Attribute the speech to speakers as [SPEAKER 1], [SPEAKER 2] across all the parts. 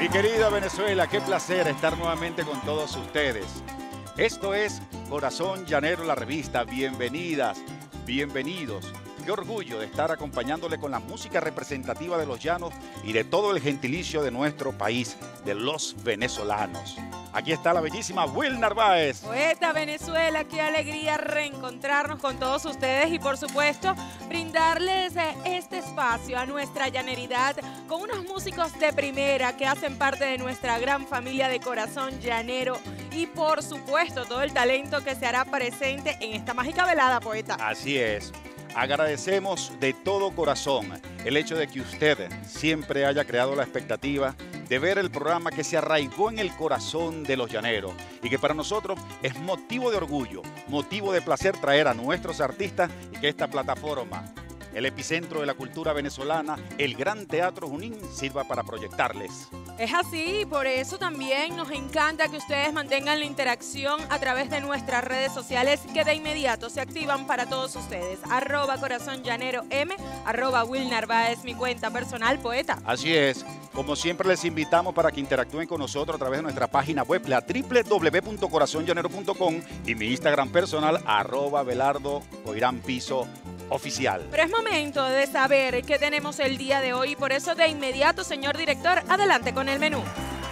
[SPEAKER 1] Mi querida Venezuela, qué placer estar nuevamente con todos ustedes. Esto es Corazón Llanero, la revista. Bienvenidas, bienvenidos. Qué orgullo de estar acompañándole con la música representativa de los llanos y de todo el gentilicio de nuestro país, de los venezolanos. Aquí está la bellísima Will Narváez.
[SPEAKER 2] Poeta Venezuela, qué alegría reencontrarnos con todos ustedes y por supuesto brindarles este espacio a nuestra llaneridad con unos músicos de primera que hacen parte de nuestra gran familia de Corazón Llanero y por supuesto todo el talento que se hará presente en esta mágica velada, poeta.
[SPEAKER 1] Así es. Agradecemos de todo corazón el hecho de que usted siempre haya creado la expectativa de ver el programa que se arraigó en el corazón de los llaneros y que para nosotros es motivo de orgullo, motivo de placer traer a nuestros artistas y que esta plataforma, el epicentro de la cultura venezolana, el Gran Teatro Junín, sirva para proyectarles.
[SPEAKER 2] Es así, por eso también nos encanta que ustedes mantengan la interacción a través de nuestras redes sociales que de inmediato se activan para todos ustedes. @Corazón Llanero M, @Will Narváez, mi cuenta personal, poeta.
[SPEAKER 1] Así es. Como siempre les invitamos para que interactúen con nosotros a través de nuestra página web, la www.corazonllanero.com y mi Instagram personal, @Belardo Coirán Piso Oficial.
[SPEAKER 2] Pero es momento de saber qué tenemos el día de hoy, por eso de inmediato, señor director, adelante con el menú.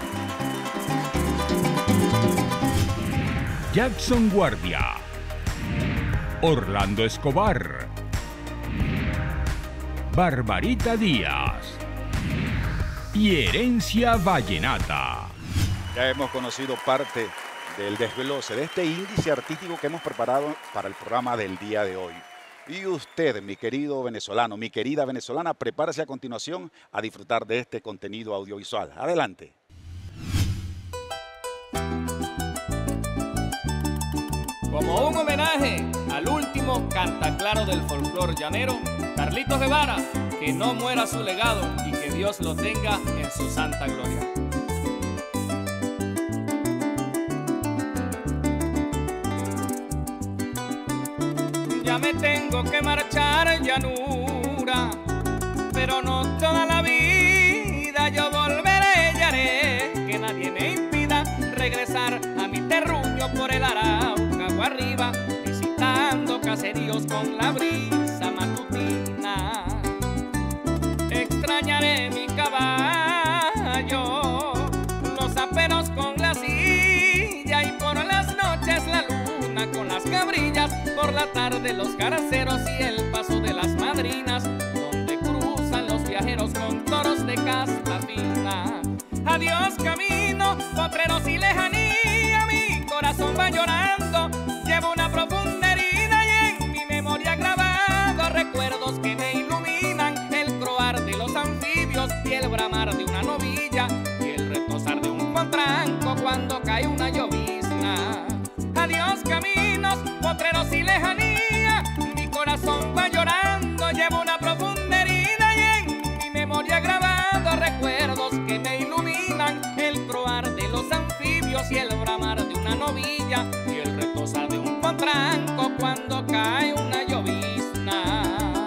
[SPEAKER 3] Jackson Guardia, Orlando Escobar, Barbarita Díaz y Herencia Vallenata.
[SPEAKER 1] Ya hemos conocido parte del desglose de este índice artístico que hemos preparado para el programa del día de hoy. Y usted, mi querido venezolano, mi querida venezolana, prepárese a continuación a disfrutar de este contenido audiovisual. Adelante.
[SPEAKER 4] Como un homenaje al último cantaclaro del folclor llanero, Carlitos Guevara, que no muera su legado y que Dios lo tenga en su santa gloria. Ya me tengo que marchar, llanura, pero no toda la vida, yo volveré y haré que nadie me impida regresar a mi terruño por el Arauca o arriba, visitando caseríos con la brisa matutina. Extrañaré mi caballo, los aperos con la silla y por las noches la luna con las cabrillas, por la tarde los carceros y el paso de las madrinas, donde cruzan los viajeros con toros de casta fina. Adiós camino, potreros y lejanía, mi corazón va llorando, llevo una profunda herida y en mi memoria grabado recuerdos que me iluminan, el croar de los anfibios y el bramar de una novilla y el retozar de un potranco cuando cae una llovizna. Adiós caminos, potreros y lejanía, mi corazón va llorando, llevo una profunda herida y en mi memoria grabado recuerdos que me iluminan, el croar de los anfibios y el bramar de una novilla y el retozar de un potranco cuando cae una llovizna.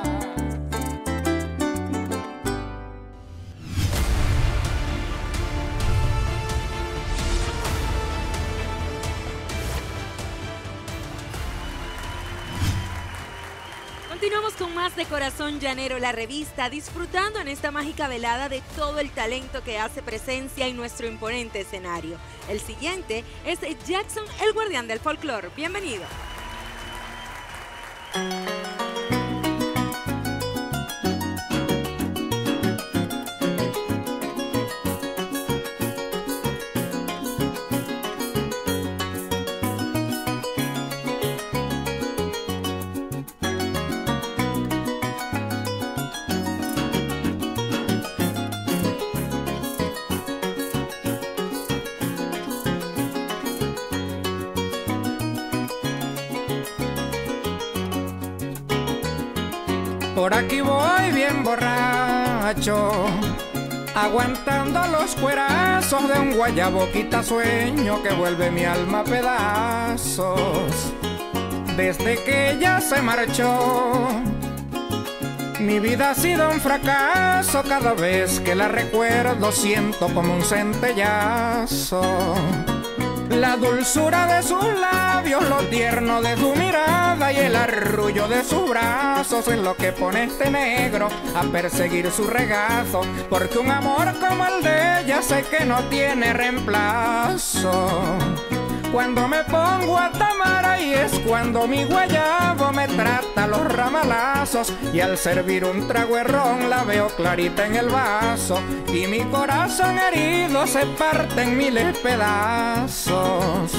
[SPEAKER 2] Continuamos con más de Corazón Llanero, la revista, disfrutando en esta mágica velada de todo el talento que hace presencia en nuestro imponente escenario. El siguiente es Jackson, el guardián del folclore. Bienvenido.
[SPEAKER 5] Por aquí voy bien borracho, aguantando los cuerazos de un guayabo quitasueño que vuelve mi alma a pedazos. Desde que ella se marchó, Mi vida ha sido un fracaso, cada vez que la recuerdo siento como un centellazo. La dulzura de sus labios, lo tierno de su mirada y el arrullo de sus brazos es lo que pone este negro a perseguir su regazo, porque un amor como el de ella sé que no tiene reemplazo. Cuando me pongo a tomar ahí es cuando mi guayabo me trata los ramalazos, y al servir un trago de ron la veo clarita en el vaso y mi corazón herido se parte en miles pedazos.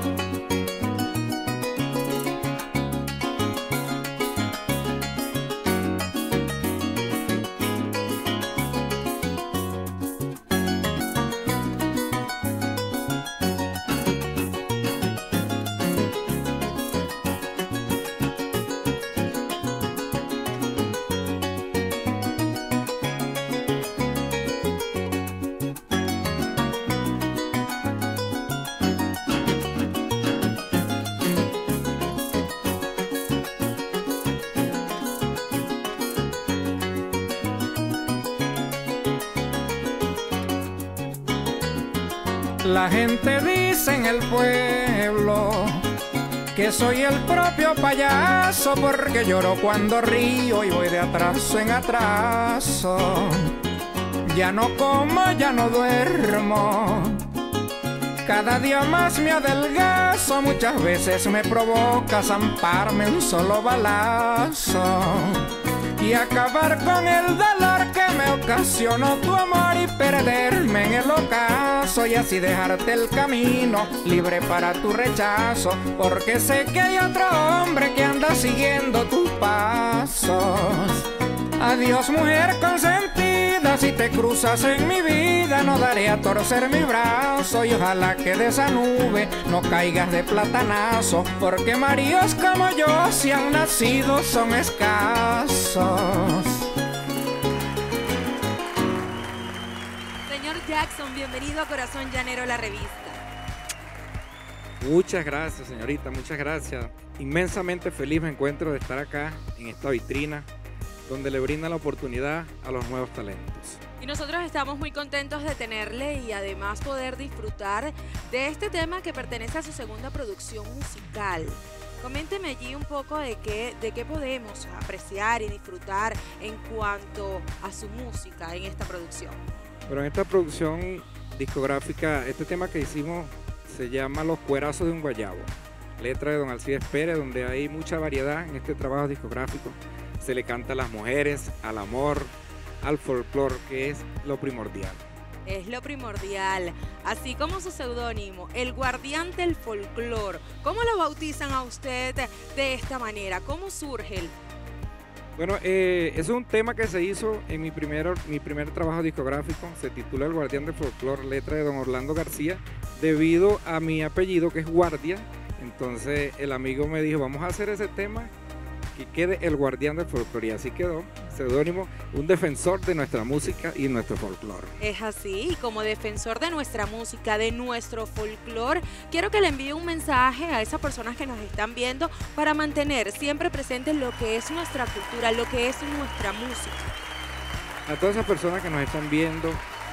[SPEAKER 5] La gente dice en el pueblo que soy el propio payaso, porque lloro cuando río y voy de atraso en atraso. Ya no como, ya no duermo, cada día más me adelgazo. Muchas veces me provoca zamparme un solo balazo y acabar con el dolor que me ocasionó tu amor y perderme en el ocaso, y así dejarte el camino libre para tu rechazo, porque sé que hay otro hombre que anda siguiendo tus pasos. Adiós, mujer consentida, si te cruzas en mi vida no daré a torcer mi brazo, y ojalá que de esa nube no caigas de platanazo, porque maridos como yo si han nacido son escasos.
[SPEAKER 2] Señor Jackson, bienvenido a Corazón Llanero, la revista.
[SPEAKER 6] Muchas gracias, señorita, muchas gracias. Inmensamente feliz me encuentro de estar acá en esta vitrina donde le brinda la oportunidad a los nuevos talentos.
[SPEAKER 2] Y nosotros estamos muy contentos de tenerle y además poder disfrutar de este tema que pertenece a su segunda producción musical. Coménteme allí un poco de qué podemos apreciar y disfrutar en cuanto a su música en esta producción.
[SPEAKER 6] Pero en esta producción discográfica, este tema que hicimos se llama Los Cuerazos de un Guayabo, letra de don Alcides Pérez, donde hay mucha variedad en este trabajo discográfico. Se le canta a las mujeres, al amor, al folclore, que es lo primordial.
[SPEAKER 2] Es lo primordial, así como su seudónimo, el guardián del folclore. ¿Cómo lo bautizan a usted de esta manera? ¿Cómo surge el?
[SPEAKER 6] Bueno, es un tema que se hizo en mi primer trabajo discográfico. Se titula El Guardián del Folclore, letra de don Orlando García, debido a mi apellido que es Guardia. Entonces el amigo me dijo, vamos a hacer ese tema que quede El Guardián del Folclore, y así quedó. Seudónimo, un defensor de nuestra música y nuestro folclore.
[SPEAKER 2] Es así, y como defensor de nuestra música, de nuestro folclore, quiero que le envíe un mensaje a esas personas que nos están viendo para mantener siempre presente lo que es nuestra cultura, lo que es nuestra música.
[SPEAKER 6] A todas esas personas que nos están viendo,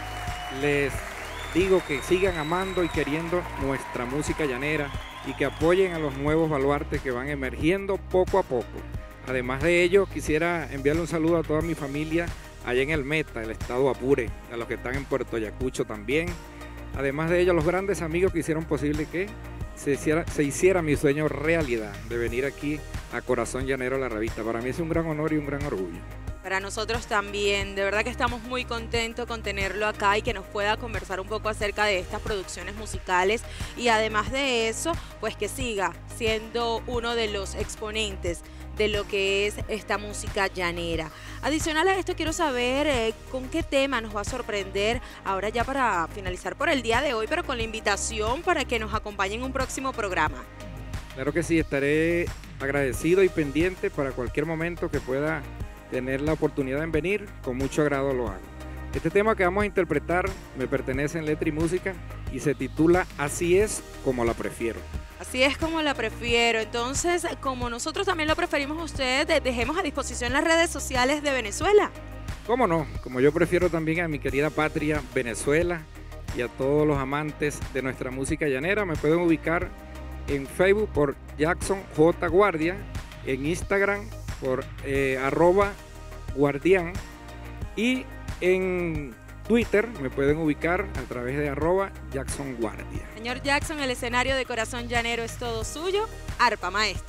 [SPEAKER 6] les digo que sigan amando y queriendo nuestra música llanera y que apoyen a los nuevos baluartes que van emergiendo poco a poco. Además de ello, quisiera enviarle un saludo a toda mi familia allá en el Meta, el estado Apure, a los que están en Puerto Ayacucho también. Además de ello, a los grandes amigos que hicieron posible que se hiciera mi sueño realidad de venir aquí a Corazón Llanero, la revista. Para mí es un gran honor y un gran orgullo.
[SPEAKER 2] Para nosotros también, de verdad que estamos muy contentos con tenerlo acá y que nos pueda conversar un poco acerca de estas producciones musicales, y además de eso, pues que siga siendo uno de los exponentes de lo que es esta música llanera. Adicional a esto, quiero saber con qué tema nos va a sorprender ahora ya para finalizar por el día de hoy, pero con la invitación para que nos acompañen en un próximo programa.
[SPEAKER 6] Claro que sí, estaré agradecido y pendiente para cualquier momento que pueda tener la oportunidad de venir, con mucho agrado lo hago. Este tema que vamos a interpretar me pertenece en letra y música y se titula Así es como la prefiero.
[SPEAKER 2] Así es como la prefiero. Entonces, como nosotros también lo preferimos a ustedes, dejemos a disposición las redes sociales de Venezuela.
[SPEAKER 6] ¿Cómo no? Como yo prefiero también a mi querida patria Venezuela y a todos los amantes de nuestra música llanera, me pueden ubicar en Facebook por Jackson J. Guardia, en Instagram por @guardián y en Twitter me pueden ubicar a través de @JacksonGuardia.
[SPEAKER 2] Señor Jackson, el escenario de Corazón Llanero es todo suyo. Arpa, maestro.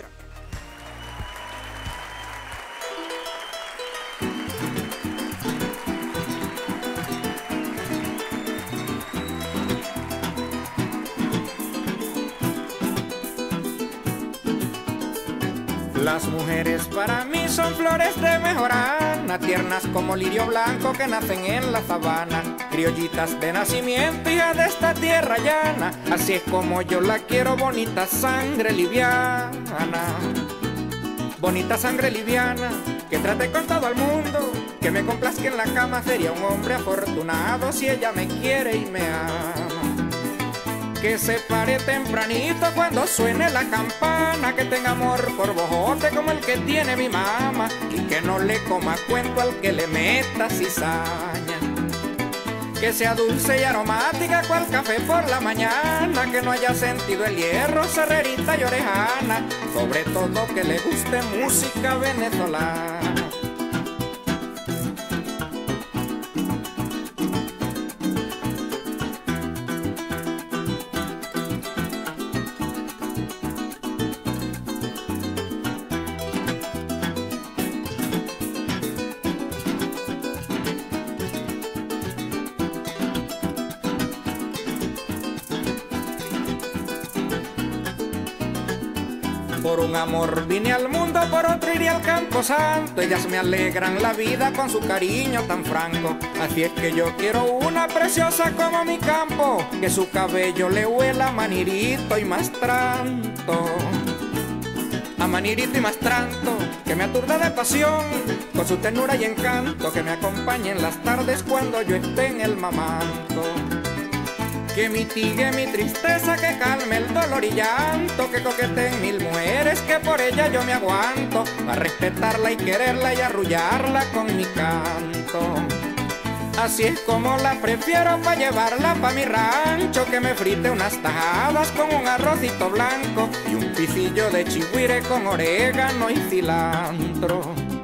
[SPEAKER 5] Las mujeres para mí son flores de mejorana, tiernas como lirio blanco que nacen en la sabana, criollitas de nacimiento, hija de esta tierra llana, así es como yo la quiero, bonita sangre liviana. Bonita sangre liviana, que trate con todo el mundo, que me complazca en la cama, sería un hombre afortunado si ella me quiere y me ama. Que se pare tempranito cuando suene la campana, que tenga amor por bojote como el que tiene mi mamá, y que no le coma cuento al que le meta cizaña. Que sea dulce y aromática cual café por la mañana, que no haya sentido el hierro, cerrerita y orejana, sobre todo que le guste música venezolana. Por un amor vine al mundo, por otro iré al campo santo. Ellas me alegran la vida con su cariño tan franco. Así es que yo quiero una preciosa como mi campo, que su cabello le huela a manirito y mastranto. A manirito y mastranto, que me aturda de pasión, con su ternura y encanto, que me acompañe en las tardes cuando yo esté en el mamanto. Que mitigue mi tristeza, que calme el dolor y llanto, que coqueteen mil mujeres, que por ella yo me aguanto, a respetarla y quererla y arrullarla con mi canto. Así es como la prefiero pa' llevarla pa' mi rancho, que me frite unas tajadas con un arrocito blanco y un pisillo de chigüire con orégano y cilantro.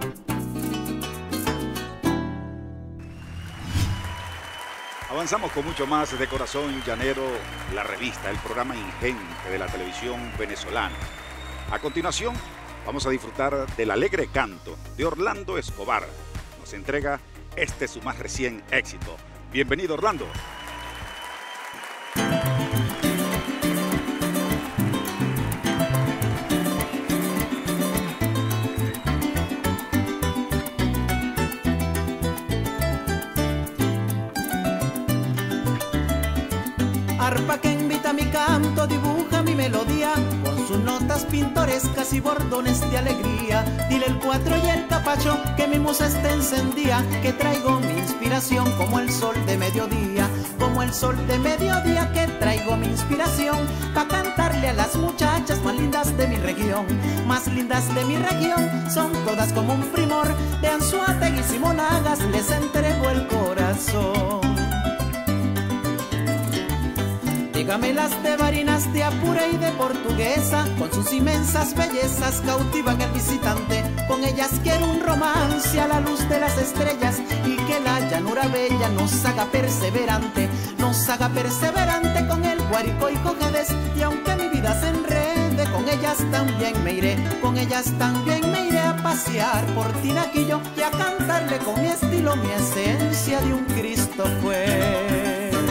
[SPEAKER 1] Avanzamos con mucho más de Corazón Llanero, la revista, el programa ingente de la televisión venezolana. A continuación, vamos a disfrutar del alegre canto de Orlando Escobar. Nos entrega su más recién éxito. Bienvenido, Orlando.
[SPEAKER 7] Arpa que invita a mi canto, dibuja mi melodía, con sus notas pintorescas y bordones de alegría. Dile el cuatro y el capacho, que mi musa esté encendida, que traigo mi inspiración como el sol de mediodía. Como el sol de mediodía, que traigo mi inspiración, pa' cantarle a las muchachas más lindas de mi región. Más lindas de mi región, son todas como un primor, de Anzoátegui y Monagas les entrego el corazón. Dígame las de Barinas, de Apure y de Portuguesa, con sus inmensas bellezas cautivan el visitante. Con ellas quiero un romance a la luz de las estrellas, y que la llanura bella nos haga perseverante, nos haga perseverante con el Guárico y Cojedes. Y aunque mi vida se enrede, con ellas también me iré, con ellas también me iré a pasear por Tinaquillo y a cantarle con mi estilo, mi esencia de un Cristo fue.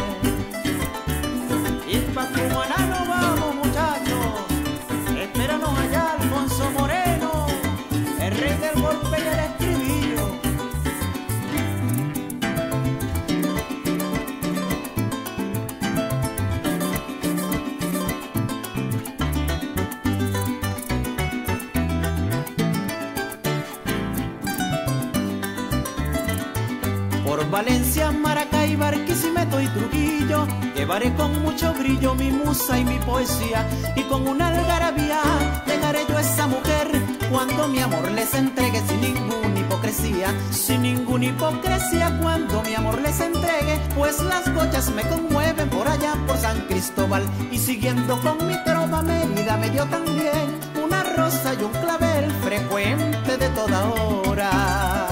[SPEAKER 7] Y pa' Cumaná nos vamos, muchachos, espéranos allá Alfonso Moreno, el rey del golpe y el estribillo. Por Valencia, Maracay, Barquisimeto y Trujillo, yo llevaré con mucho brillo mi musa y mi poesía, y con una algarabía dejaré yo esa mujer cuando mi amor les entregue sin ninguna hipocresía, sin ninguna hipocresía cuando mi amor les entregue, pues las gochas me conmueven por allá por San Cristóbal, y siguiendo con mi trova Mérida me dio también una rosa y un clavel frecuente de toda hora.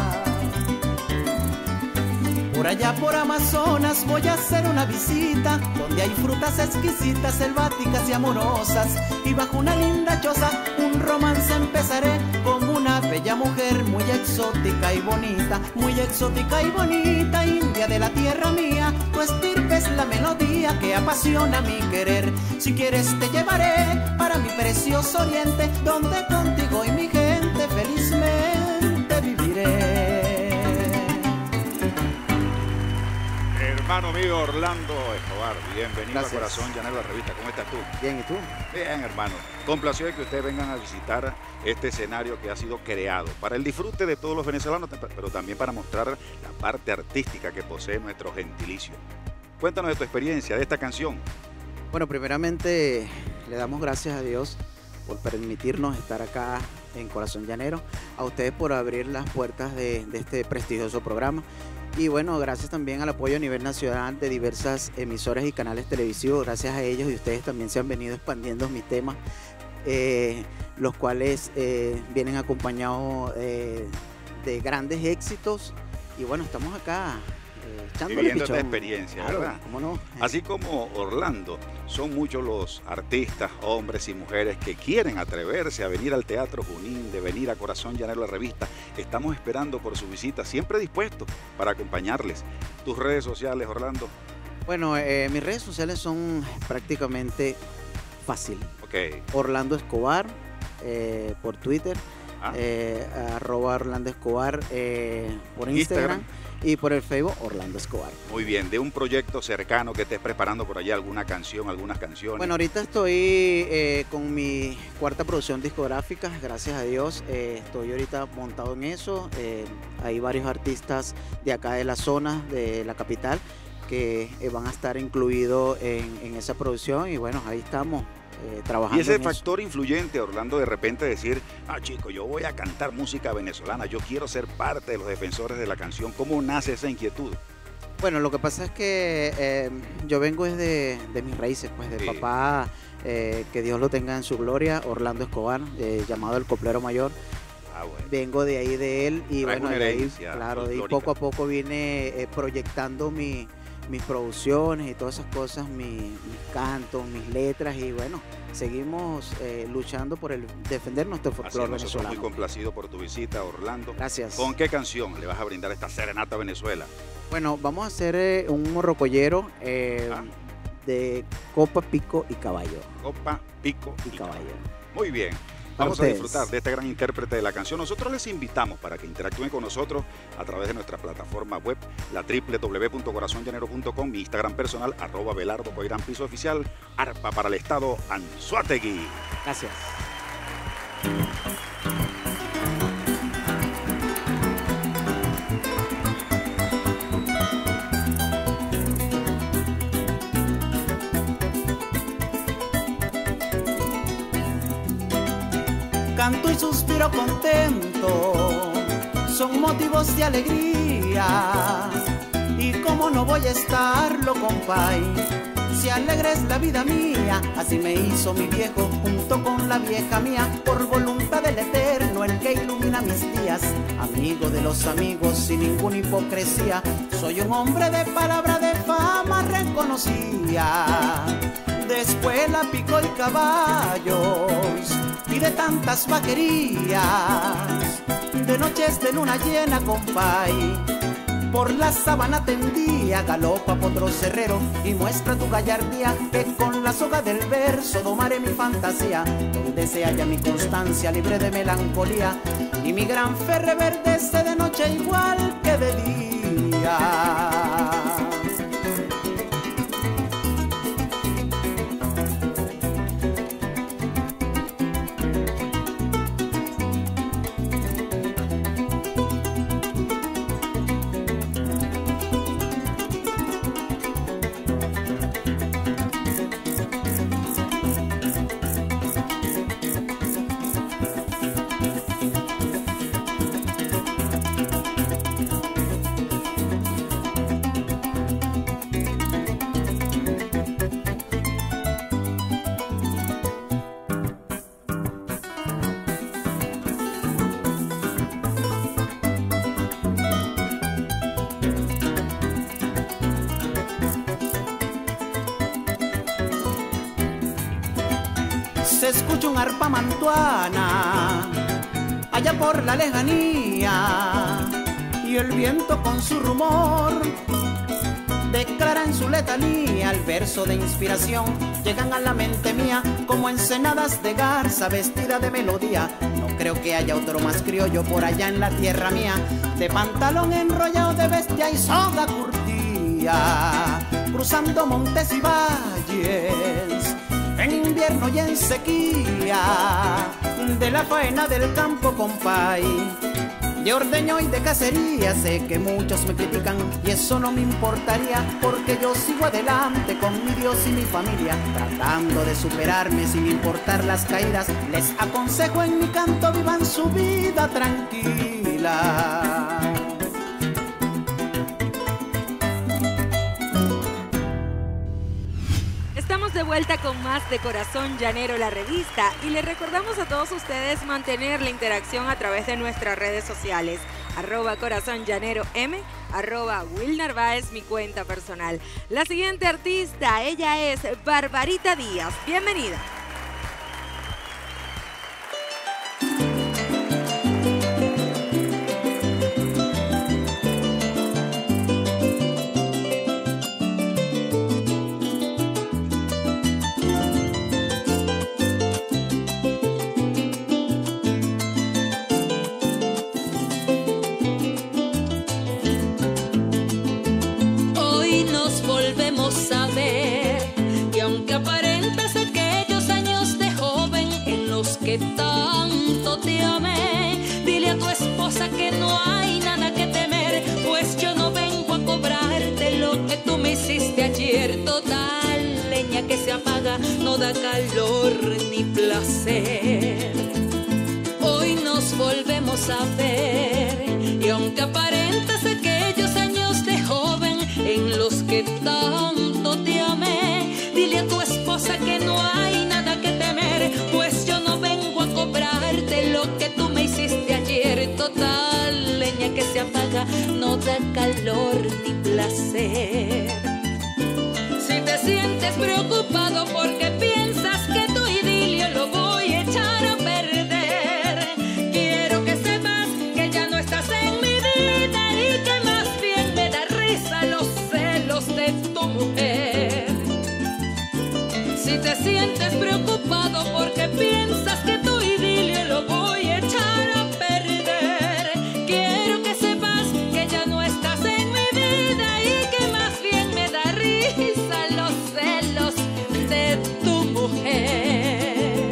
[SPEAKER 7] Por allá por Amazonas voy a hacer una visita, donde hay frutas exquisitas, selváticas y amorosas, y bajo una linda choza un romance empezaré con una bella mujer muy exótica y bonita, muy exótica y bonita, india de la tierra mía. Tu estirpe es la melodía que apasiona mi querer. Si quieres te llevaré para mi precioso oriente, donde contigo y mi gente felizmente viviré.
[SPEAKER 1] Hermano mío Orlando Escobar, bienvenido
[SPEAKER 8] Gracias.
[SPEAKER 1] a Corazón Llanero, la revista. ¿Cómo estás tú?
[SPEAKER 8] Bien, ¿y tú?
[SPEAKER 1] Bien, hermano. Complacido de que ustedes vengan a visitar este escenario que ha sido creado para el disfrute de todos los venezolanos, pero también para mostrar la parte artística que posee nuestro gentilicio. Cuéntanos de tu experiencia, de esta canción.
[SPEAKER 8] Bueno, primeramente le damos gracias a Dios por permitirnos estar acá en Corazón Llanero, a ustedes por abrir las puertas de este prestigioso programa. Y bueno, gracias también al apoyo a nivel nacional de diversas emisoras y canales televisivos. Gracias a ellos y ustedes también se han venido expandiendo mis temas, los cuales vienen acompañados de grandes éxitos. Y bueno, estamos acá echándole
[SPEAKER 1] Viviendo
[SPEAKER 8] pichón.
[SPEAKER 1] esta experiencia,
[SPEAKER 8] Claro,
[SPEAKER 1] ¿verdad?
[SPEAKER 8] ¿cómo no?
[SPEAKER 1] Así como Orlando, son muchos los artistas, hombres y mujeres que quieren atreverse a venir al Teatro Junín, de venir a Corazón Llanero, la revista. Estamos esperando por su visita, siempre dispuestos para acompañarles. Tus redes sociales, Orlando.
[SPEAKER 8] Bueno, mis redes sociales son prácticamente fácil.
[SPEAKER 1] Ok.
[SPEAKER 8] Orlando Escobar por Twitter,
[SPEAKER 1] Ah.
[SPEAKER 8] @ Orlando Escobar por Instagram y por el Facebook Orlando Escobar.
[SPEAKER 1] Muy bien, de un proyecto cercano que estés preparando por allá, alguna canción, algunas canciones.
[SPEAKER 8] Bueno, ahorita estoy con mi cuarta producción discográfica, gracias a Dios. Estoy ahorita montado en eso. Hay varios artistas de acá de la zona, de la capital, que van a estar incluidos en esa producción y bueno, ahí estamos. Trabajando
[SPEAKER 1] Y ese
[SPEAKER 8] en eso.
[SPEAKER 1] factor influyente, Orlando, de repente decir, chico, yo voy a cantar música venezolana, yo quiero ser parte de los defensores de la canción. ¿Cómo nace esa inquietud?
[SPEAKER 8] Bueno, lo que pasa es que yo vengo desde de mis raíces, pues de
[SPEAKER 1] Sí.
[SPEAKER 8] papá, que Dios lo tenga en su gloria, Orlando Escobar, llamado el Coplero Mayor.
[SPEAKER 1] Bueno.
[SPEAKER 8] Vengo de ahí de él y
[SPEAKER 1] Traes
[SPEAKER 8] bueno,
[SPEAKER 1] una
[SPEAKER 8] de ahí,
[SPEAKER 1] herencia
[SPEAKER 8] claro, de ahí
[SPEAKER 1] folclórica.
[SPEAKER 8] poco a poco vine proyectando mis producciones y todas esas cosas, mis cantos, mis letras y bueno, seguimos luchando por defender nuestro
[SPEAKER 1] Así
[SPEAKER 8] folclore
[SPEAKER 1] nosotros muy
[SPEAKER 8] venezolano.
[SPEAKER 1] complacidos por tu visita, Orlando.
[SPEAKER 8] Gracias.
[SPEAKER 1] ¿Con qué canción le vas a brindar esta serenata a Venezuela?
[SPEAKER 8] Bueno, vamos a hacer un morrocoyero de copa, pico y caballo.
[SPEAKER 1] Copa, pico
[SPEAKER 8] y caballo.
[SPEAKER 1] Muy bien.
[SPEAKER 8] Para
[SPEAKER 1] Vamos a
[SPEAKER 8] ustedes.
[SPEAKER 1] disfrutar de este gran intérprete de la canción. Nosotros les invitamos para que interactúen con nosotros a través de nuestra plataforma web, la www.corazonllanero.com, mi Instagram personal, @Belardo Coirán Piso Oficial, arpa para el estado Anzoátegui.
[SPEAKER 8] Gracias.
[SPEAKER 7] Canto y suspiro contento, son motivos de alegría. Y cómo no voy a estarlo, compay, si alegre es la vida mía. Así me hizo mi viejo junto con la vieja mía, por voluntad del Eterno, el que ilumina mis días. Amigo de los amigos sin ninguna hipocresía, soy un hombre de palabra, de fama reconocida. De escuela, pico y caballos, y de tantas vaquerías, de noches de luna llena, compay, por la sabana tendía, galopa potro cerrero y muestra tu gallardía, que con la soga del verso domaré mi fantasía, donde se halla mi constancia libre de melancolía, y mi gran fe reverdece de noche igual que de día. se escucha un arpa mantuana allá por la lejanía, y el viento con su rumor declara en su letanía el verso de inspiración. Llegan a la mente mía como ensenadas de garza vestida de melodía. No creo que haya otro más criollo por allá en la tierra mía, de pantalón enrollado de bestia y soga curtía, cruzando montes y valles en invierno y en sequía, de la faena del campo, compay, de ordeño y de cacería. Sé que muchos me critican y eso no me importaría, porque yo sigo adelante con mi Dios y mi familia, tratando de superarme sin importar las caídas. Les aconsejo en mi canto vivan su vida tranquila.
[SPEAKER 2] Estamos de vuelta con más de Corazón Llanero, la revista, y les recordamos a todos ustedes mantener la interacción a través de nuestras redes sociales, @Corazón Llanero M, @Will Narváez, mi cuenta personal. La siguiente artista, ella es Barbarita Díaz. Bienvenida.
[SPEAKER 9] Que tanto te amé, dile a tu esposa que no hay nada que temer, pues yo no vengo a cobrarte lo que tú me hiciste ayer. Total, leña que se apaga no da calor ni placer. Hoy nos volvemos a ver, y aunque aparentes aquellos años de joven en los que tanto te amé, dile a tu esposa que no hay nada que temer, pues yo no vengo a cobrarte lo que tú me hiciste ayer. Total, leña que se apaga no da calor ni placer. Si te sientes preocupado porque piensas que tu idilio lo voy a echar a perder, quiero que sepas que ya no estás en mi vida y que más bien me da risa los celos de tu mujer. Si te sientes preocupado porque piensas que tu idilio lo voy a echar a perder, quiero que sepas que ya no estás en mi vida y que más bien me da risa los celos de tu mujer.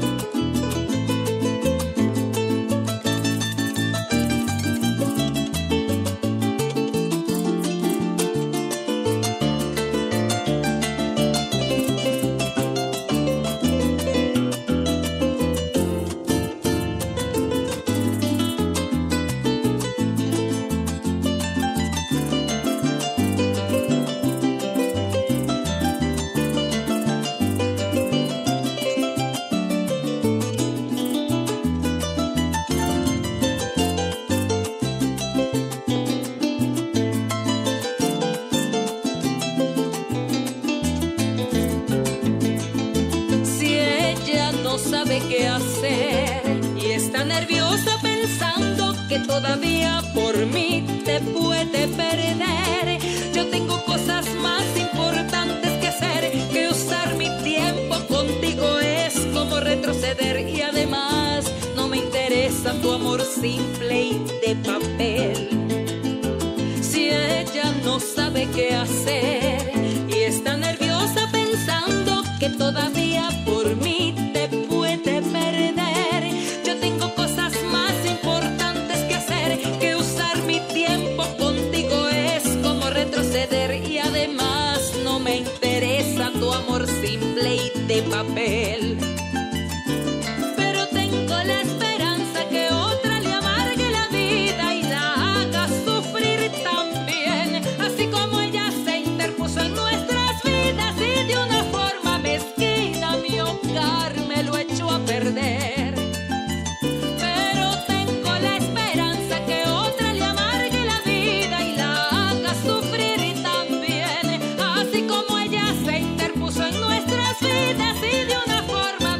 [SPEAKER 9] Qué hacer y está nerviosa pensando que todavía por mí te puede perder, yo tengo cosas más importantes que hacer, que usar mi tiempo contigo es como retroceder, y además no me interesa tu amor simple y de papel. Si ella no sabe qué hacer y está nerviosa pensando que todavía por mí te puede perder, yo tengo cosas más importantes que hacer, que usar mi tiempo contigo es como retroceder, y además no me interesa tu amor simple y de papel. Pero tengo la esperanza que otra le amargue la vida y la haga sufrir también, así como ella se interpuso en nuestras vidas y de una forma mezquina mi hogar me lo echó a perder. Pero tengo la esperanza que otra le amargue la vida y la haga sufrir también, así como ella se interpuso en nuestras vidas y de una forma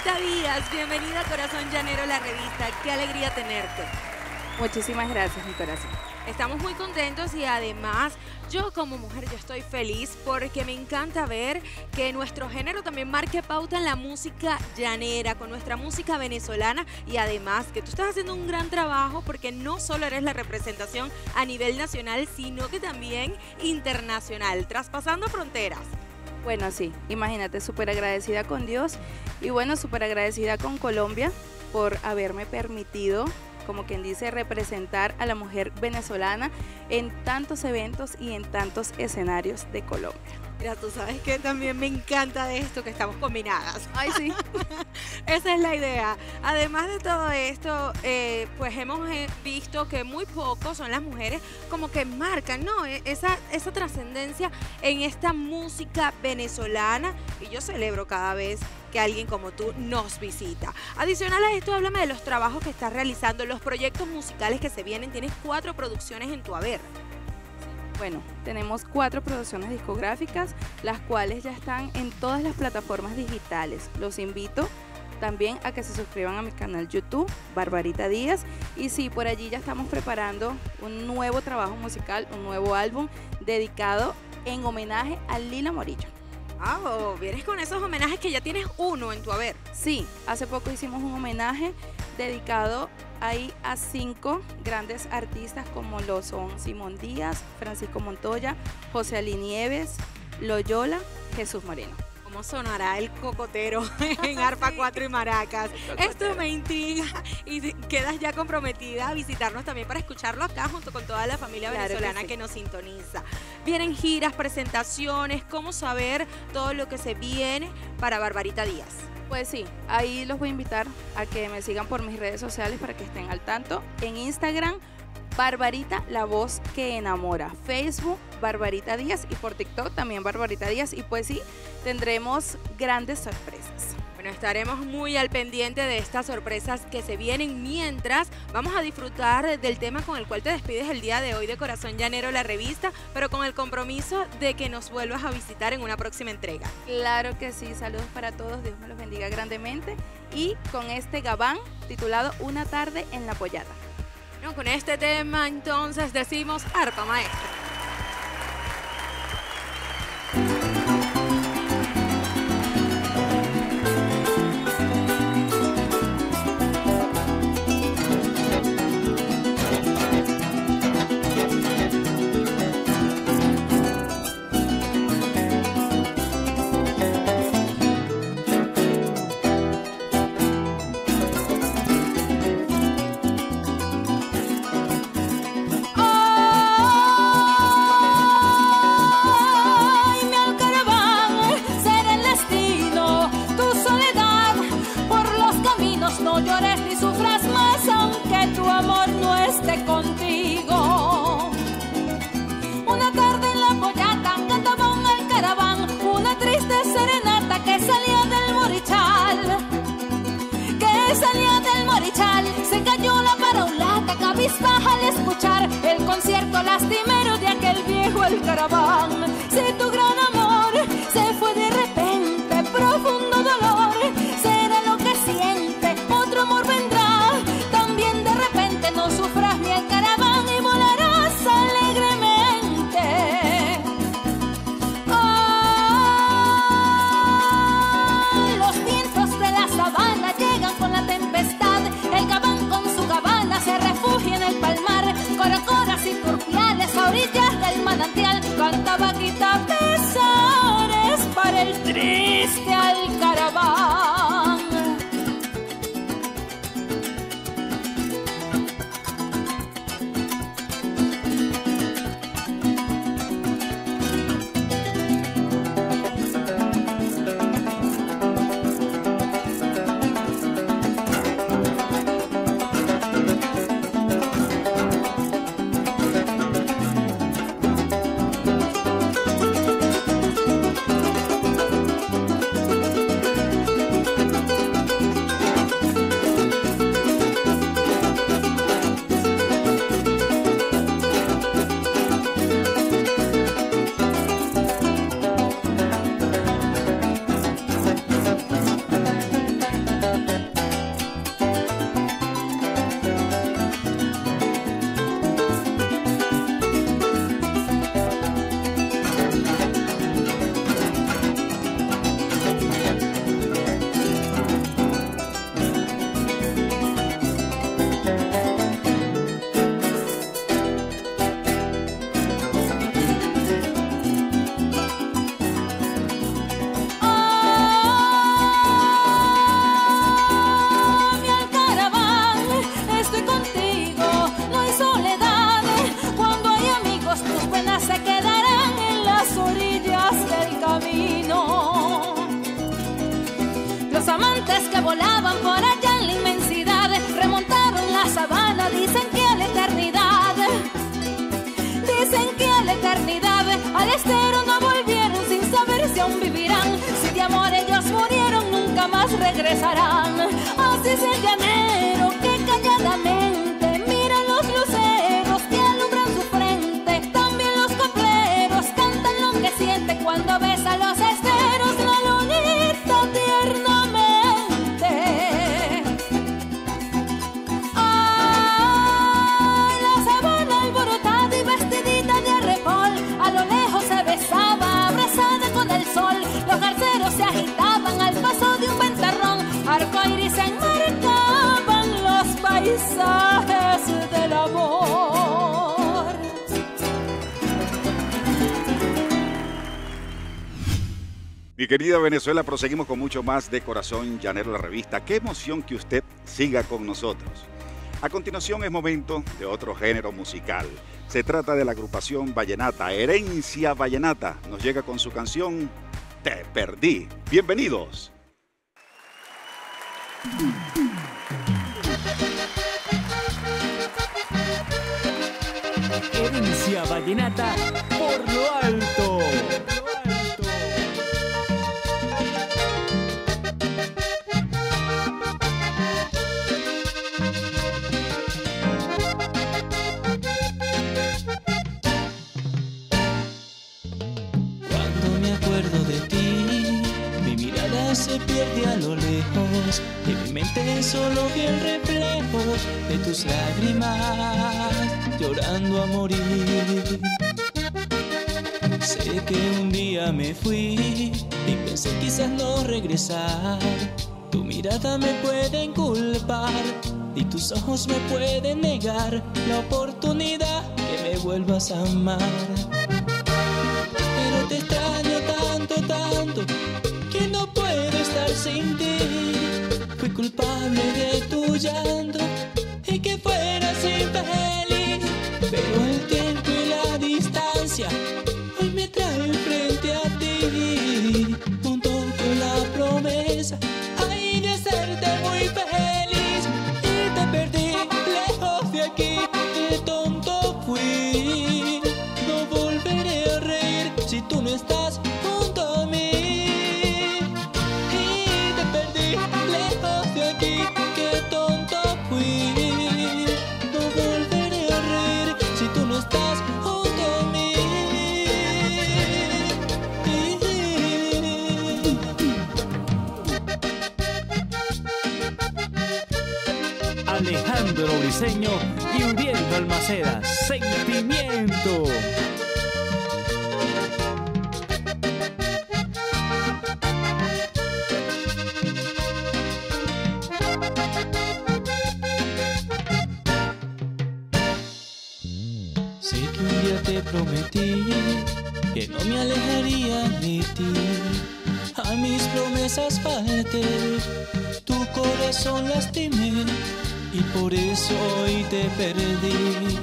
[SPEAKER 2] Barbarita Díaz, bienvenida a Corazón Llanero, la revista. Qué alegría tenerte.
[SPEAKER 10] Muchísimas gracias, mi corazón.
[SPEAKER 2] Estamos muy contentos y además yo como mujer yo estoy feliz porque me encanta ver que nuestro género también marque pauta en la música llanera, con nuestra música venezolana, y además que tú estás haciendo un gran trabajo porque no solo eres la representación a nivel nacional, sino que también internacional, traspasando fronteras.
[SPEAKER 10] Bueno, sí, imagínate, súper agradecida con Dios y bueno, súper agradecida con Colombia por haberme permitido, como quien dice, representar a la mujer venezolana en tantos eventos y en tantos escenarios de Colombia.
[SPEAKER 2] Mira, tú sabes que también me encanta de esto, que estamos combinadas.
[SPEAKER 10] Ay, sí.
[SPEAKER 2] Esa es la idea. Además de todo esto, pues hemos visto que muy pocos son las mujeres como que marcan, ¿no? Esa trascendencia en esta música venezolana, y yo celebro cada vez que alguien como tú nos visita. Adicional a esto, háblame de los trabajos que estás realizando, los proyectos musicales que se vienen. Tienes 4 producciones en tu haber.
[SPEAKER 10] Bueno, tenemos 4 producciones discográficas, las cuales ya están en todas las plataformas digitales. Los invito también a que se suscriban a mi canal YouTube, Barbarita Díaz. Y sí, por allí ya estamos preparando un nuevo trabajo musical, un nuevo álbum dedicado en homenaje a Lila Morillo.
[SPEAKER 2] Oh, vienes con esos homenajes que ya tienes uno en tu haber.
[SPEAKER 10] Sí, hace poco hicimos un homenaje dedicado ahí a 5 grandes artistas como lo son Simón Díaz, Francisco Montoya, José Ali Nieves, Loyola, Jesús Moreno.
[SPEAKER 2] ¿Cómo sonará el cocotero en arpa 4 y maracas? Esto me intriga y quedas ya comprometida a visitarnos también para escucharlo acá junto con toda la familia venezolana que nos sintoniza. Vienen giras, presentaciones, ¿cómo saber todo lo que se viene para Barbarita Díaz?
[SPEAKER 10] Pues sí, ahí los voy a invitar a que me sigan por mis redes sociales para que estén al tanto. En Instagram, Barbarita, la voz que enamora. Facebook, Barbarita Díaz, y por TikTok también Barbarita Díaz. Y pues sí, tendremos grandes sorpresas.
[SPEAKER 2] Bueno, estaremos muy al pendiente de estas sorpresas que se vienen, mientras vamos a disfrutar del tema con el cual te despides el día de hoy de Corazón Llanero, la revista, pero con el compromiso de que nos vuelvas a visitar en una próxima entrega.
[SPEAKER 10] Claro que sí, saludos para todos, Dios me los bendiga grandemente, y con este gabán titulado Una tarde en la Pollada.
[SPEAKER 2] Bueno, con este tema entonces decimos arpa maestra.
[SPEAKER 9] Contigo. Una tarde en la Pollata cantaban el caraván, una triste serenata que salía del Morichal, se cayó la paraulata cabizbaja al escuchar el concierto lastimero de aquel viejo el caraván. Si tu gran amor se fue de repente, profundo dolor será lo que siente, otro amor vendrá también de repente. No sufras ni el caraván y volarás alegremente. Los vientos de la sabana llegan con la tempestad, el gabán con su gabana se refugia en el palmar, coracoras y turpiales a orillas del manantial cantaba dicen que a la eternidad al estero no volvieron sin saber si aún vivirán. Si de amor ellos murieron, nunca más regresarán. Así es el llanero que calladamente mira los luceros que alumbran su frente. También los copleros cantan lo que sienten cuando besan los esteros la lunita tiernamente. Ay, la sabana alborotada y vestidita de arrebol, a lo lejos se besaba, abrazada con el sol. Los garceros se agitaban al paso de un ventarrón, arcoíris enmarcaban los paisajes del amor.
[SPEAKER 1] Mi querida Venezuela, proseguimos con mucho más de Corazón Llanero, la revista. Qué emoción que usted siga con nosotros. A continuación es momento de otro género musical. Se trata de la agrupación vallenata, Herencia Vallenata. Nos llega con su canción Te Perdí. Bienvenidos.
[SPEAKER 11] Herencia Vallenata por lo alto.
[SPEAKER 12] Cuando me acuerdo de ti, mi mirada se pierde a lo lejos. En mi mente solo vi el reflejo de tus lágrimas, llorando a morir. Sé que un día me fui y pensé quizás no regresar. Tu mirada me puede inculpar y tus ojos me pueden negar la oportunidad que me vuelvas a amar. Pero te extraño tanto, tanto, que no puedo estar sin ti. Fui culpable de tu llanto y que fueras infeliz. Pero el tiempo y la distancia hoy me traen frente a ti, junto con la promesa ay, de hacerte muy feliz. Y te perdí lejos de aquí, qué tonto fui. No volveré a reír si tú no estás junto a mí. Y te perdí lejos de aquí, qué tonto fui. No volveré a reír si tú no estás junto a mí.
[SPEAKER 11] Alejandro Briseño y Uriel Balmaceda, Sentimiento.
[SPEAKER 12] Sé que un día te prometí que no me alejaría de ti. A mis promesas falté, tu corazón lastimé y por eso hoy te perdí.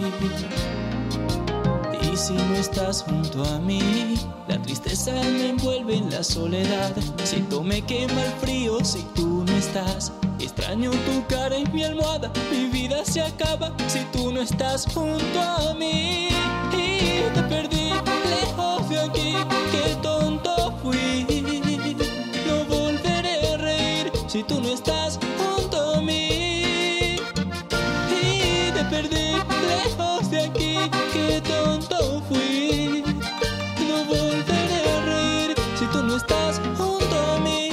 [SPEAKER 12] Y si no estás junto a mí, la tristeza me envuelve en la soledad. Siento me quema el frío si tú no estás. Extraño tu cara en mi almohada, mi vida se acaba si tú no estás junto a mí. Y te perdí lejos de aquí, qué tonto fui. No volveré a reír si tú no estás junto a mí. Y te perdí lejos de aquí, qué tonto fui. No volveré a reír si tú no estás junto a mí.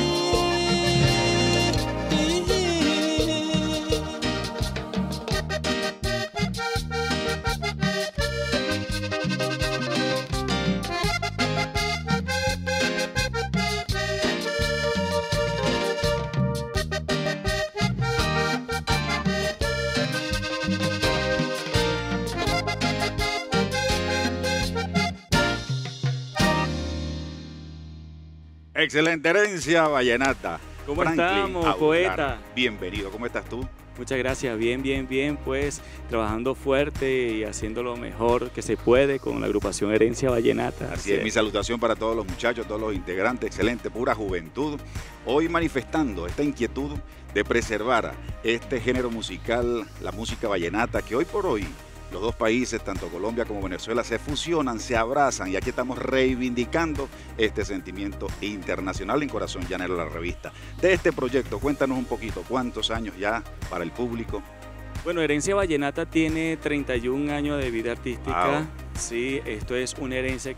[SPEAKER 1] Excelente, Herencia Vallenata.
[SPEAKER 13] ¿Cómo
[SPEAKER 1] Franklin
[SPEAKER 13] estamos,
[SPEAKER 1] Aguilar,
[SPEAKER 13] poeta?
[SPEAKER 1] Bienvenido, ¿cómo estás tú?
[SPEAKER 13] Muchas gracias, bien, bien, bien, pues trabajando fuerte y haciendo lo mejor que se puede con la agrupación Herencia Vallenata.
[SPEAKER 1] Así es, mi salutación para todos los muchachos, todos los integrantes, excelente, pura juventud. Hoy manifestando esta inquietud de preservar este género musical, la música vallenata, que hoy por hoy los dos países, tanto Colombia como Venezuela, se fusionan, se abrazan y aquí estamos reivindicando este sentimiento internacional en Corazón Llanero, la revista. De este proyecto, cuéntanos un poquito, ¿cuántos años ya para el público?
[SPEAKER 13] Bueno, Herencia Vallenata tiene 31 años de vida artística.
[SPEAKER 1] Wow.
[SPEAKER 13] Sí, esto es una herencia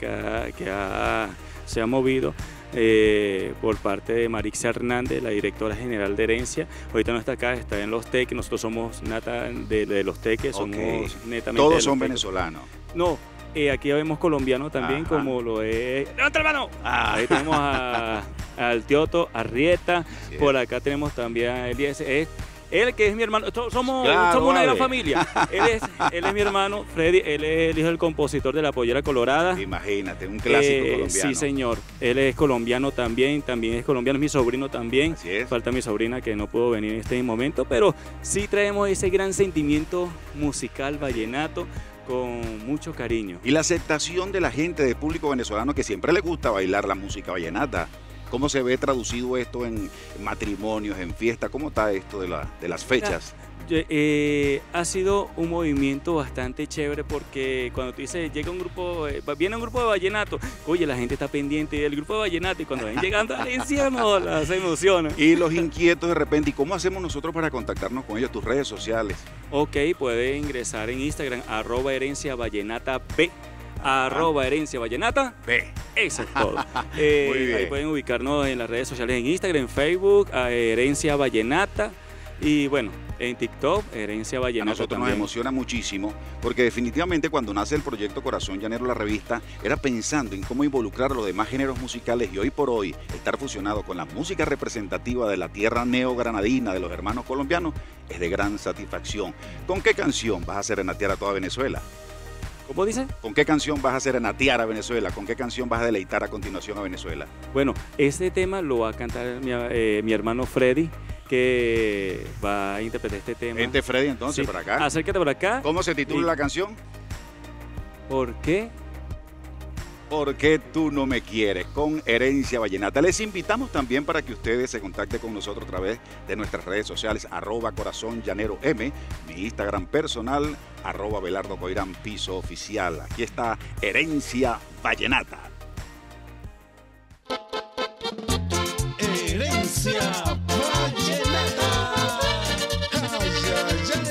[SPEAKER 13] se ha movido por parte de Marixa Hernández, la directora general de Herencia. Ahorita no está acá, está en Los Teques. Nosotros somos nata de Los Teques, somos netamente.
[SPEAKER 1] ¿Todos son venezolanos?
[SPEAKER 13] No, aquí vemos colombianos también, como lo es. ¡Levanta la mano! Ahí tenemos al Tioto Arrieta, por acá tenemos también a Elías. Él que es mi hermano, somos una gran familia. Él es mi hermano, Freddy, él es el hijo del compositor de La Pollera Colorada.
[SPEAKER 1] Imagínate, un clásico colombiano.
[SPEAKER 13] Sí, señor. Él es colombiano también es colombiano, es mi sobrino también.
[SPEAKER 1] Así es.
[SPEAKER 13] Falta mi sobrina que no pudo venir en este momento, pero sí traemos ese gran sentimiento musical vallenato con mucho cariño.
[SPEAKER 1] Y la aceptación de la gente, del público venezolano que siempre le gusta bailar la música vallenata. ¿Cómo se ve traducido esto en matrimonios, en fiestas? ¿Cómo está esto de las fechas?
[SPEAKER 13] Ha sido un movimiento bastante chévere porque cuando tú dices, viene un grupo de vallenato, oye, la gente está pendiente del grupo de vallenato y cuando ven llegando a Herencia, no, se emocionan.
[SPEAKER 1] Y los inquietos de repente, ¿y cómo hacemos nosotros para contactarnos con ellos? Tus redes sociales.
[SPEAKER 13] Ok, puede ingresar en Instagram, @herenciavallenata_b. @herenciavallenata. Eso es todo. Ahí pueden ubicarnos en las redes sociales, en Instagram, en Facebook, Herencia Vallenata. Y bueno, en TikTok, Herencia Vallenata.
[SPEAKER 1] A nosotros nos emociona muchísimo porque definitivamente cuando nace el proyecto Corazón Llanero, la revista, era pensando en cómo involucrar a los demás géneros musicales y hoy por hoy estar fusionado con la música representativa de la tierra neogranadina de los hermanos colombianos es de gran satisfacción. ¿Con qué canción vas a serenatear a toda Venezuela?
[SPEAKER 13] ¿Cómo dice?
[SPEAKER 1] ¿Con qué canción vas a serenatear a Venezuela? ¿Con qué canción vas a deleitar a continuación a Venezuela?
[SPEAKER 13] Bueno, este tema lo va a cantar mi hermano Freddy, que va a interpretar este tema.
[SPEAKER 1] Vente, Freddy, entonces,
[SPEAKER 13] sí.
[SPEAKER 1] por acá.
[SPEAKER 13] Acércate por acá.
[SPEAKER 1] ¿Cómo se titula la canción?
[SPEAKER 13] ¿Por qué?
[SPEAKER 1] ¿Por qué tú no me quieres? Con Herencia Vallenata. Les invitamos también para que ustedes se contacten con nosotros a través de nuestras redes sociales, @Corazón Llanero M, mi Instagram personal, @Belardo Coirán Piso Oficial. Aquí está Herencia Vallenata.
[SPEAKER 14] Herencia Vallenata. Ay, ay, ay.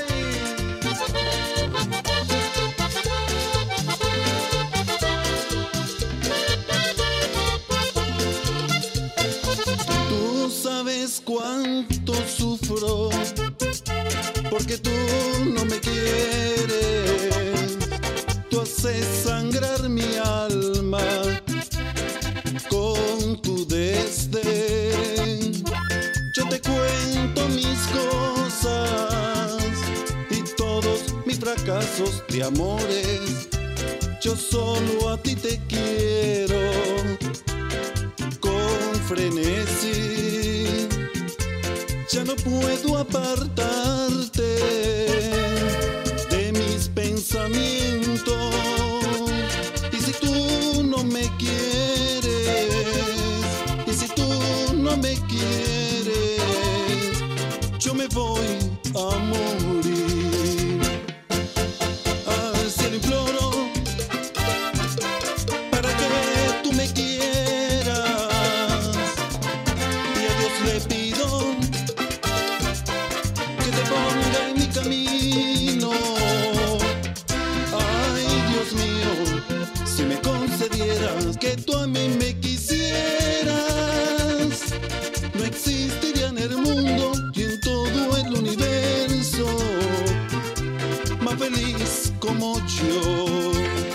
[SPEAKER 14] Tú sabes cuánto sufro porque tú no me quieres. Tú haces sangrar mi alma con tu desdén. Yo te cuento mis cosas y todos mis fracasos de amores. Yo solo a ti te quiero con frenesí. Ya no puedo apartarte de mis pensamientos. Y si tú no me quieres, y si tú no me quieres, yo me voy a morir. Al cielo imploro para que tú me quieras, y a Dios le pido que te ponga en mi camino. Ay, Dios mío, si me concedieras que tú a mí me quisieras, no existiría en el mundo y en todo el universo más feliz como yo.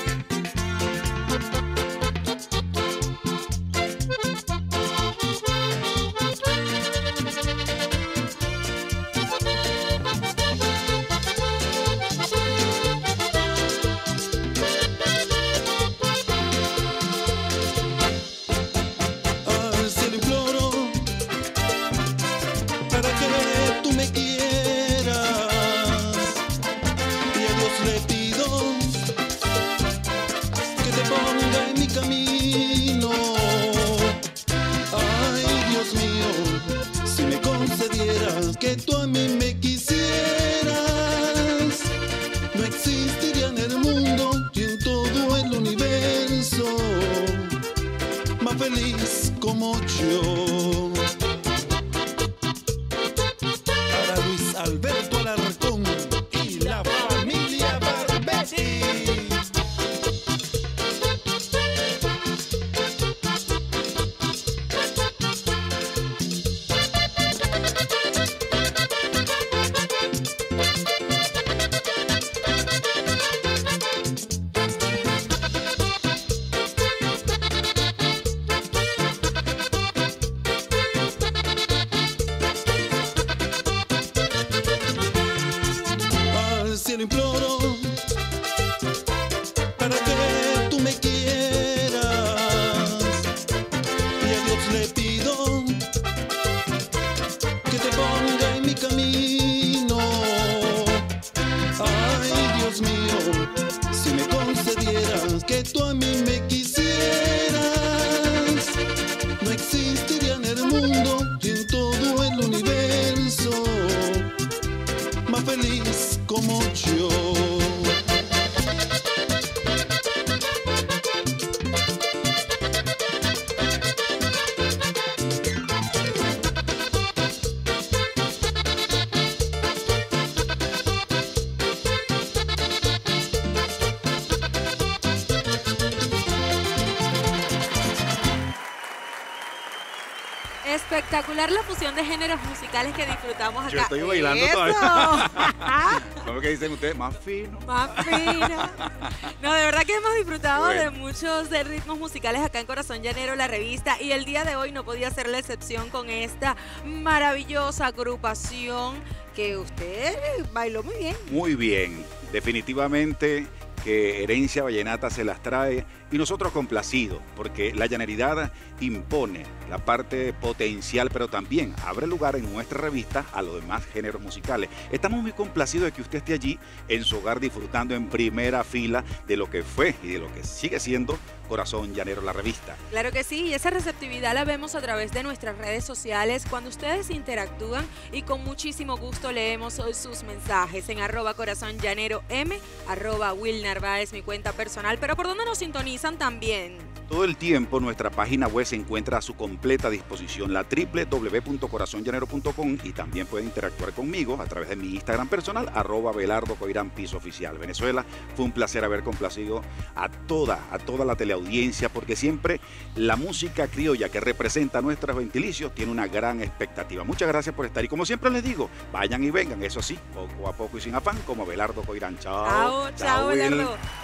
[SPEAKER 14] Al cielo imploro para que tú me quieras, y a Dios le pido que te ponga en mi camino. Ay, Dios mío, si me concedieras que tú a mí me quisieras, no existiría yo. Para Luis Alberto Alarcón y la familia Barbetti. Cielo imploro para que tú me quieras, y a Dios le pido que te ponga en mi camino. Ay, Dios mío, si me concedieras que tú a mí me quisieras, no existiría en el mundo y en todo el universo más feliz como yo.
[SPEAKER 2] Espectacular la fusión de géneros musicales que disfrutamos acá.
[SPEAKER 1] Yo estoy bailando
[SPEAKER 2] ¡Eso!
[SPEAKER 1] todavía. ¿Cómo que dicen ustedes? Más fino.
[SPEAKER 2] Más fino. No, de verdad que hemos disfrutado
[SPEAKER 1] Bueno.
[SPEAKER 2] de muchos de ritmos musicales acá en Corazón Llanero, la revista, y el día de hoy no podía ser la excepción con esta maravillosa agrupación que usted bailó muy bien.
[SPEAKER 1] Muy bien, definitivamente que Herencia Vallenata se las trae y nosotros complacidos, porque la llaneridad impone la parte potencial, pero también abre lugar en nuestra revista a los demás géneros musicales. Estamos muy complacidos de que usted esté allí en su hogar disfrutando en primera fila de lo que fue y de lo que sigue siendo Corazón Llanero, la revista.
[SPEAKER 2] Claro que sí, y esa receptividad la vemos a través de nuestras redes sociales cuando ustedes interactúan, y con muchísimo gusto leemos sus mensajes en @corazonllanero M, @Will Narváez, mi cuenta personal. Pero ¿por dónde nos sintonizan también?
[SPEAKER 1] Todo el tiempo nuestra página web se encuentra a su completa disposición, la www.corazonllanero.com, y también pueden interactuar conmigo a través de mi Instagram personal, @BelardoCoirán_Oficial. Venezuela, fue un placer haber complacido a toda la teleaudiencia, porque siempre la música criolla que representa nuestros gentilicios tiene una gran expectativa. Muchas gracias por estar, y como siempre les digo, vayan y vengan, eso sí, poco a poco y sin afán, como Belardo Coirán. Chao.
[SPEAKER 2] Chao,
[SPEAKER 1] Will.
[SPEAKER 2] Belardo.